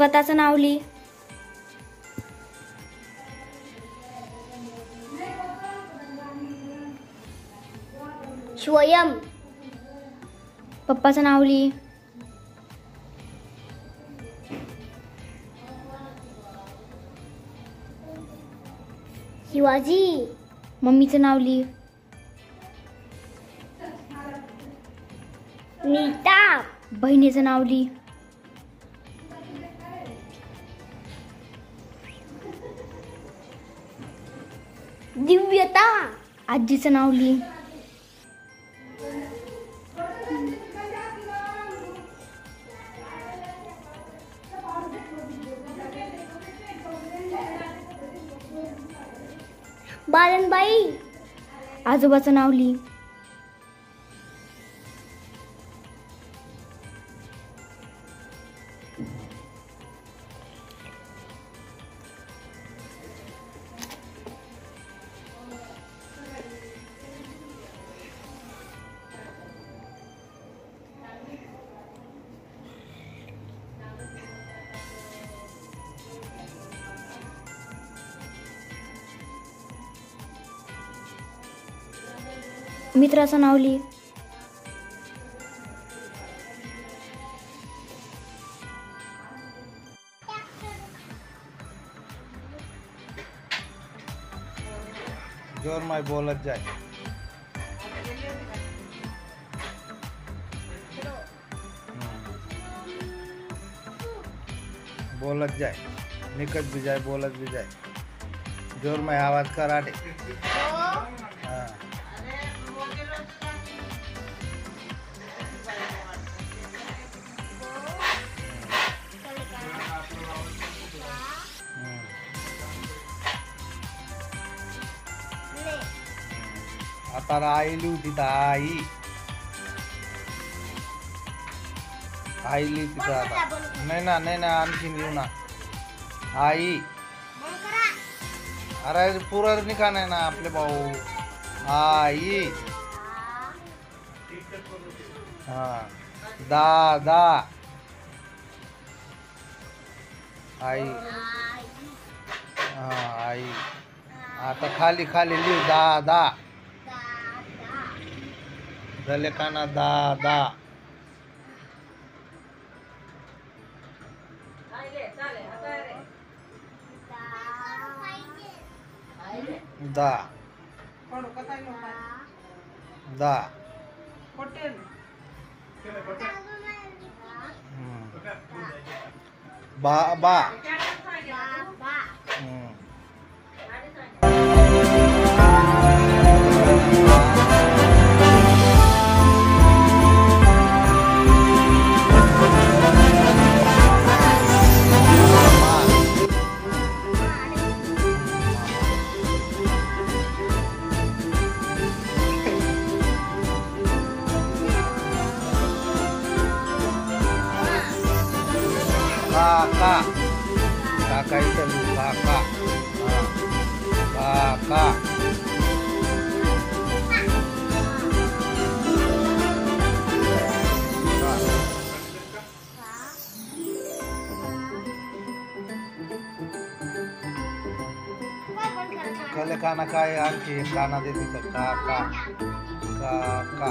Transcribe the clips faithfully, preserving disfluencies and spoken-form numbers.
स्वतःचं नाव लिही. स्वयं. पप्पाचं नाव लिही. शिवाजी. मम्मीचं नाव लिही. नीता. बहिणीचं नाव लिही. दिव्यता. आजीचं नाव लिही. बालनबाई. आजोबाचं नाव लिही. मित्राचं नाव लिही. जोर माय बोलत जाय. बोलत जाय. निकट भी जाए बोलत भी जाए. जोर में आवाज कराटे. हाँ. आता राहिली होती तर आई आई लिहिली तिथं आता. नाही ना नाही ना आणखीन लिहू ना. आई. अरे पुरा निका नाही ना आपले भाऊ. आई. हा. दादा. आई. हा आई. आता खाली खाली लिह दादा. गले काना दादा. दा दा. बा बा. काका. काका इथं लिहू. काका. हा. काका. कले काना काय आणखी काना देते तर काका. काका.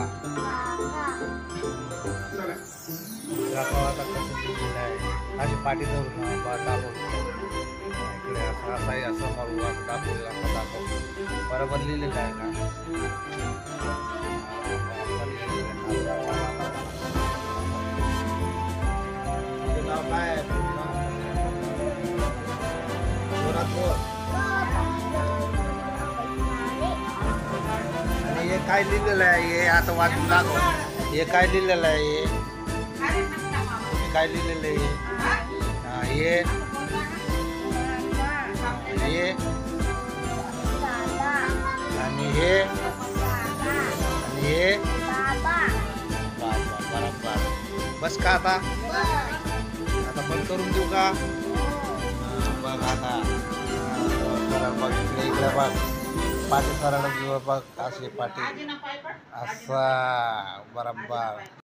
काका आता कसं दिलेलं आहे. अशी पाठी धरून दाखवतो. इकडे असं असाही असं मारू असं दाखवलं असं दाखवतो. बरोबर लिहिलेलं आहे का. तुझं नाव काय आहे. जोरात बोल. आणि हे काय लिहिलेलं आहे. हे आता वाचून दाखव. हे काय लिहिलेलं आहे. हे काय लिहिलेलं आहे. हे हे आणि हे आणि हे. बरोबर. बस का आता आता बंद करून देऊ का. बघ आता बघ इकडे इकडे बघ. पाठी सरळ बघ अशी पाठी असा. बरोबर.